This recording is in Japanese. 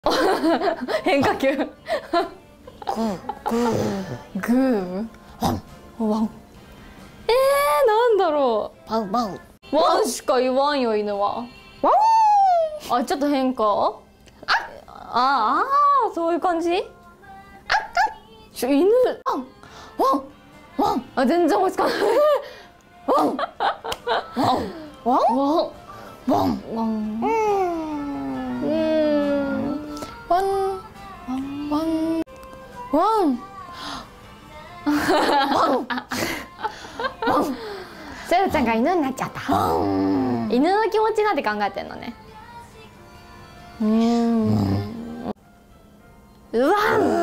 変化球。グー。ワン。なんだろう。ワンしか言わんよ、犬は。あ、ちょっと変化。そういう感じ。犬。ワン。あ、全然追いつかない。ワン。セロちゃんが犬になっちゃった。犬の気持ちなんて考えてんのね。ワン。